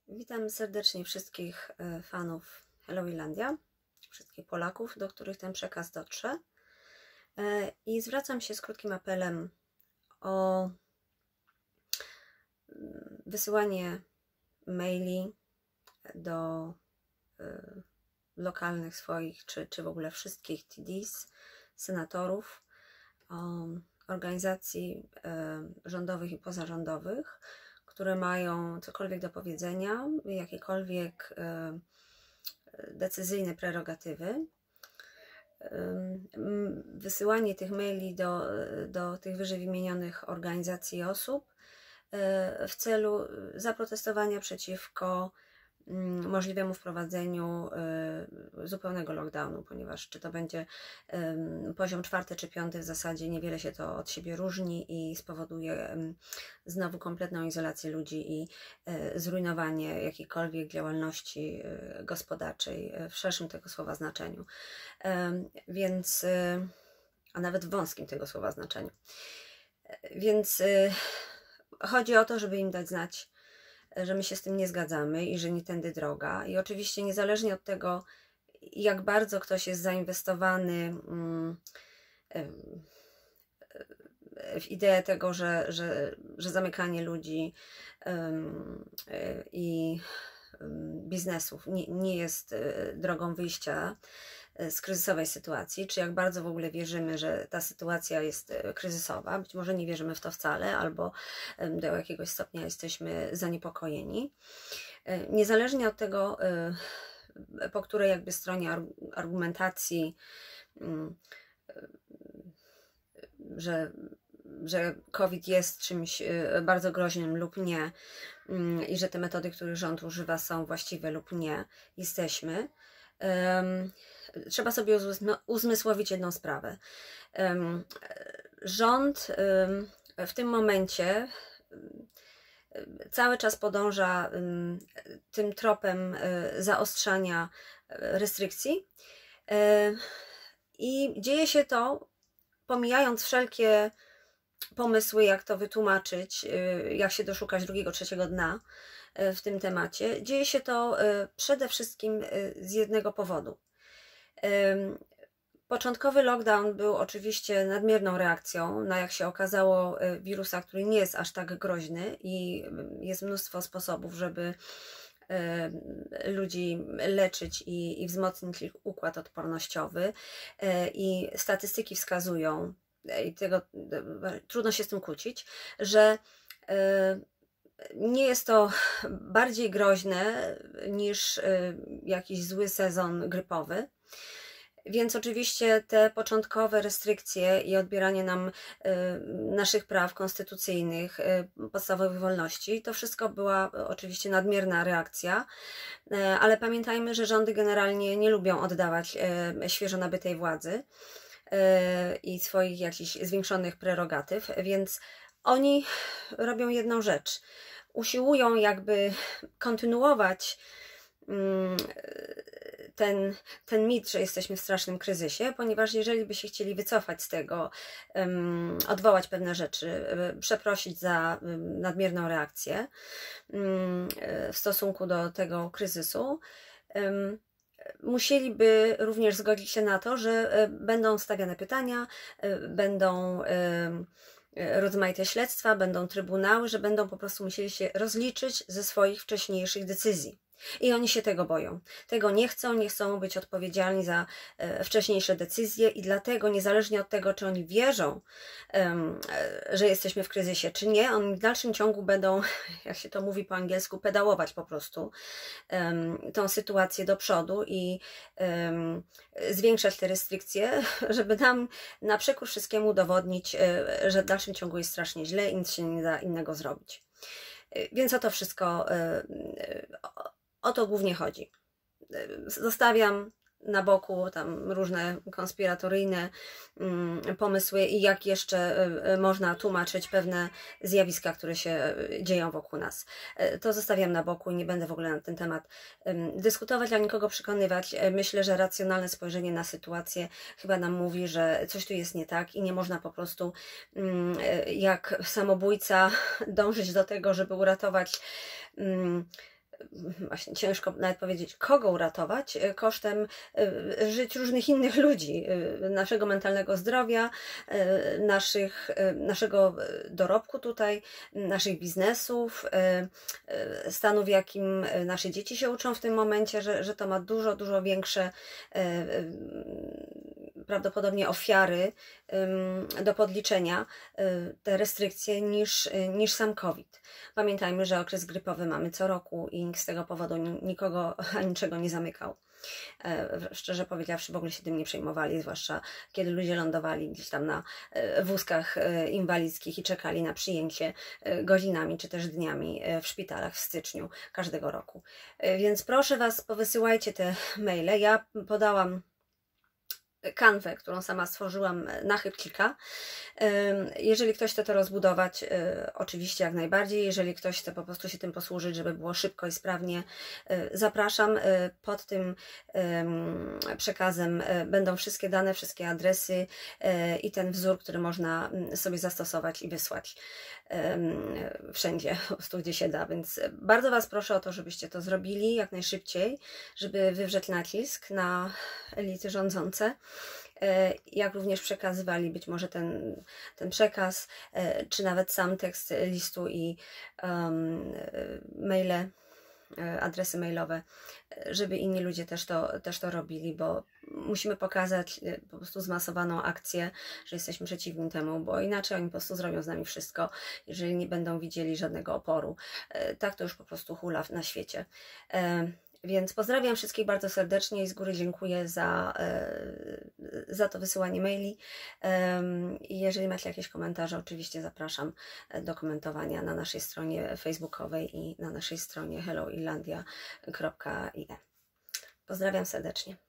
Witam serdecznie wszystkich fanów Hello Irlandia, wszystkich Polaków, do których ten przekaz dotrze. I zwracam się z krótkim apelem o wysyłanie maili do lokalnych swoich, czy w ogóle wszystkich TDs, senatorów, organizacji rządowych i pozarządowych, które mają cokolwiek do powiedzenia, jakiekolwiek decyzyjne prerogatywy. Wysyłanie tych maili do tych wyżej wymienionych organizacji i osób w celu zaprotestowania przeciwko możliwemu wprowadzeniu zupełnego lockdownu, ponieważ czy to będzie poziom 4. czy 5, w zasadzie niewiele się to od siebie różni i spowoduje znowu kompletną izolację ludzi i zrujnowanie jakiejkolwiek działalności gospodarczej w szerszym tego słowa znaczeniu, więc a nawet w wąskim tego słowa znaczeniu. Więc chodzi o to, żeby im dać znać, że my się z tym nie zgadzamy i że nie tędy droga. I oczywiście niezależnie od tego, jak bardzo ktoś jest zainwestowany w ideę tego, że zamykanie ludzi i biznesów nie jest drogą wyjścia z kryzysowej sytuacji, czy jak bardzo w ogóle wierzymy, że ta sytuacja jest kryzysowa. Być może nie wierzymy w to wcale, albo do jakiegoś stopnia jesteśmy zaniepokojeni. Niezależnie od tego, po której jakby stronie argumentacji, że COVID jest czymś bardzo groźnym lub nie i że te metody, których rząd używa, są właściwe lub nie, jesteśmy, trzeba sobie uzmysłowić jedną sprawę. Rząd w tym momencie cały czas podąża tym tropem zaostrzania restrykcji i dzieje się to, pomijając wszelkie pomysły, jak to wytłumaczyć, jak się doszukać drugiego, trzeciego dna w tym temacie. Dzieje się to przede wszystkim z jednego powodu. Początkowy lockdown był oczywiście nadmierną reakcją na, jak się okazało, wirusa, który nie jest aż tak groźny i jest mnóstwo sposobów, żeby ludzi leczyć i wzmocnić ich układ odpornościowy, i statystyki wskazują, i tego trudno się z tym kłócić, że nie jest to bardziej groźne niż jakiś zły sezon grypowy. Więc oczywiście te początkowe restrykcje i odbieranie nam naszych praw konstytucyjnych, podstawowych wolności, to wszystko była oczywiście nadmierna reakcja, ale pamiętajmy, że rządy generalnie nie lubią oddawać świeżo nabytej władzy i swoich jakichś zwiększonych prerogatyw, więc oni robią jedną rzecz. Usiłują jakby kontynuować ten mit, że jesteśmy w strasznym kryzysie, ponieważ jeżeli by się chcieli wycofać z tego, odwołać pewne rzeczy, przeprosić za nadmierną reakcję w stosunku do tego kryzysu, musieliby również zgodzić się na to, że będą stawiane pytania, będą rozmaite śledztwa, będą trybunały, że będą po prostu musieli się rozliczyć ze swoich wcześniejszych decyzji. I oni się tego boją. Tego nie chcą być odpowiedzialni za wcześniejsze decyzje i dlatego niezależnie od tego, czy oni wierzą, że jesteśmy w kryzysie, czy nie, oni w dalszym ciągu będą, jak się to mówi po angielsku, pedałować po prostu tą sytuację do przodu i zwiększać te restrykcje, żeby nam na przekór wszystkiemu udowodnić, że w dalszym ciągu jest strasznie źle i nic się nie da innego zrobić. Więc o to wszystko, o to głównie chodzi. Zostawiam na boku tam różne konspiratoryjne pomysły i jak jeszcze można tłumaczyć pewne zjawiska, które się dzieją wokół nas. To zostawiam na boku i nie będę w ogóle na ten temat dyskutować, ani nikogo przekonywać. Myślę, że racjonalne spojrzenie na sytuację chyba nam mówi, że coś tu jest nie tak i nie można po prostu jak samobójca dążyć do tego, żeby uratować właśnie ciężko nawet powiedzieć, kogo uratować, kosztem żyć różnych innych ludzi, naszego mentalnego zdrowia, naszego dorobku tutaj, naszych biznesów, stanu, w jakim nasze dzieci się uczą w tym momencie, że to ma dużo, dużo większe prawdopodobnie ofiary do podliczenia, te restrykcje, niż sam COVID. Pamiętajmy, że okres grypowy mamy co roku i nikt z tego powodu nikogo ani niczego nie zamykał. Szczerze powiedziawszy, w ogóle się tym nie przejmowali, zwłaszcza kiedy ludzie lądowali gdzieś tam na wózkach inwalidzkich i czekali na przyjęcie godzinami czy też dniami w szpitalach w styczniu każdego roku. Więc proszę Was, powysyłajcie te maile. Ja podałam kanwę, którą sama stworzyłam na chybcika. Jeżeli ktoś chce to rozbudować, oczywiście jak najbardziej. Jeżeli ktoś chce po prostu się tym posłużyć, żeby było szybko i sprawnie, zapraszam. Pod tym przekazem będą wszystkie dane, wszystkie adresy i ten wzór, który można sobie zastosować i wysłać wszędzie, po prostu gdzie się da. Więc bardzo Was proszę o to, żebyście to zrobili jak najszybciej, żeby wywrzeć nacisk na elity rządzące, jak również przekazywali być może ten przekaz, czy nawet sam tekst listu i maile, adresy mailowe, żeby inni ludzie też to robili, bo musimy pokazać po prostu zmasowaną akcję, że jesteśmy przeciwni temu, bo inaczej oni po prostu zrobią z nami wszystko, jeżeli nie będą widzieli żadnego oporu. Tak to już po prostu hula na świecie. Więc pozdrawiam wszystkich bardzo serdecznie i z góry dziękuję za to wysyłanie maili. I jeżeli macie jakieś komentarze, oczywiście zapraszam do komentowania na naszej stronie facebookowej i na naszej stronie helloirlandia.ie. Pozdrawiam serdecznie.